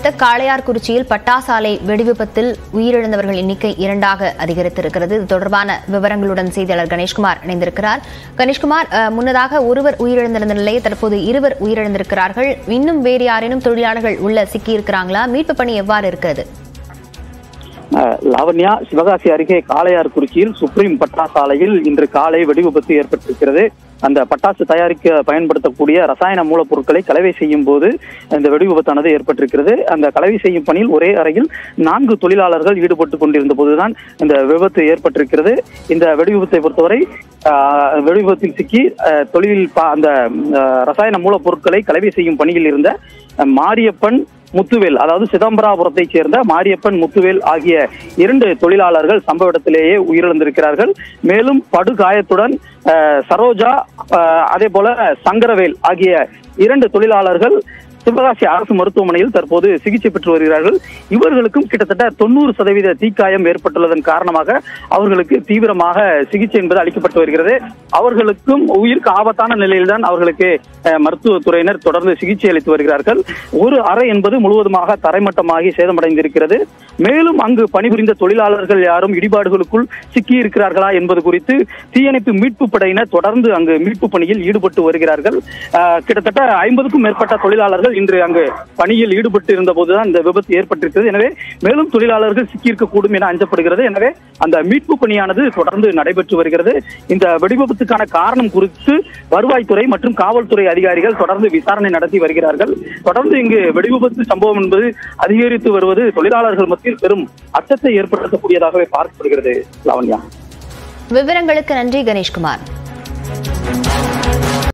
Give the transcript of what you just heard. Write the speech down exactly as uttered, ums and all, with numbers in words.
அடுத்த காளையார்குறிச்சியில் பட்டாசாலை வெடிவிபத்தில் உயிரிழந்தவர்கள் எண்ணிக்கை இரண்டாக அதிகரித்திருக்கிறது. இது தொடர்பான விவரங்களுடன் செய்தியாளர் கணேஷ்குமார் இணைந்திருக்கிறார். கணேஷ்குமார், முன்னதாக ஒருவர் உயிரிழந்திருந்த நிலையில் தற்போது இருவர் உயிரிழந்திருக்கிறார்கள். இன்னும் வேறு யாரேனும் தொழிலாளர்கள் உள்ள சிக்கியிருக்கிறாங்களா? மீட்பு பணி எவ்வாறு இருக்கிறது? லாவண்யா, சிவகாசி அருகே காளையார்குறிச்சியில் சுப்ரீம் பட்டாசாலையில் இன்று காலை வெடிவிபத்து ஏற்பட்டிருக்கிறது. அந்த பட்டாசு தயாரிக்க பயன்படுத்தக்கூடிய ரசாயன மூலப்பொருட்களை கலவை செய்யும் போது இந்த வெடிவிபத்தானது ஏற்பட்டிருக்கிறது. அந்த கலவை செய்யும் பணியில் ஒரே அறையில் நான்கு தொழிலாளர்கள் ஈடுபட்டு கொண்டிருந்த போதுதான் இந்த விபத்து ஏற்பட்டிருக்கிறது. இந்த வெடிவிபத்தை பொறுத்தவரை வெடிவிபத்தில் சிக்கி தொழிலில் அந்த ரசாயன மூலப்பொருட்களை கலவை செய்யும் பணியில் இருந்த மாரியப்பன் முத்துவேல், அதாவது சிதம்பராபுரத்தைச் சேர்ந்த மாரியப்பன் முத்துவேல் ஆகிய இரண்டு தொழிலாளர்கள் சம்பவ இடத்திலேயே உயிரிழந்திருக்கிறார்கள். மேலும் படுகாயத்துடன் சரோஜா அதே போல சங்கரவேல் ஆகிய இரண்டு தொழிலாளர்கள் சிவகாசி அரசு மருத்துவமனையில் தற்போது சிகிச்சை பெற்று வருகிறார்கள். இவர்களுக்கும் கிட்டத்தட்ட தொண்ணூறு சதவீத தீக்காயம் ஏற்பட்டுள்ளதன் காரணமாக அவர்களுக்கு தீவிரமாக சிகிச்சை என்பது அளிக்கப்பட்டு வருகிறது. அவர்களுக்கும் உயிருக்கு ஆபத்தான நிலையில்தான் அவர்களுக்கு மருத்துவத்துறையினர் தொடர்ந்து சிகிச்சை அளித்து வருகிறார்கள். ஒரு அறை என்பது முழுவதுமாக தரைமட்டமாகி சேதமடைந்திருக்கிறது. மேலும் அங்கு பணிபுரிந்த தொழிலாளர்கள் யாரும் இடிபாடுகளுக்குள் சிக்கி இருக்கிறார்களா என்பது குறித்து தீயணைப்பு மீட்பு படையினர் தொடர்ந்து அங்கு மீட்பு பணியில் ஈடுபட்டு வருகிறார்கள். கிட்டத்தட்ட ஐம்பதுக்கும் மேற்பட்ட தொழிலாளர்கள் இன்று அங்கு பணியில் ஈடுபட்டு இருந்த போதுதான் இந்த விபத்து ஏற்பட்டிருக்கிறது. எனவே மேலும் தொழிலாளர்கள் சிக்கியிருக்கக்கூடும் என அஞ்சப்படுகிறது. எனவே அந்த மீட்பு பணியானது தொடர்ந்து நடைபெற்று வருகிறது. இந்த வெடிவிபத்துக்கான காரணம் குறித்து வருவாய்த்துறை மற்றும் காவல்துறை அதிகாரிகள் தொடர்ந்து விசாரணை நடத்தி வருகிறார்கள். தொடர்ந்து இங்கு வெடிவிபத்து சம்பவம் என்பது அதிகரித்து வருவது தொழிலாளர்கள் மத்தியில் பெரும் அச்சத்தை ஏற்படுத்தக்கூடியதாகவே பார்க்கப்படுகிறது. லாவண்யா, விவரங்களுக்கு நன்றி கணேஷ்குமார்.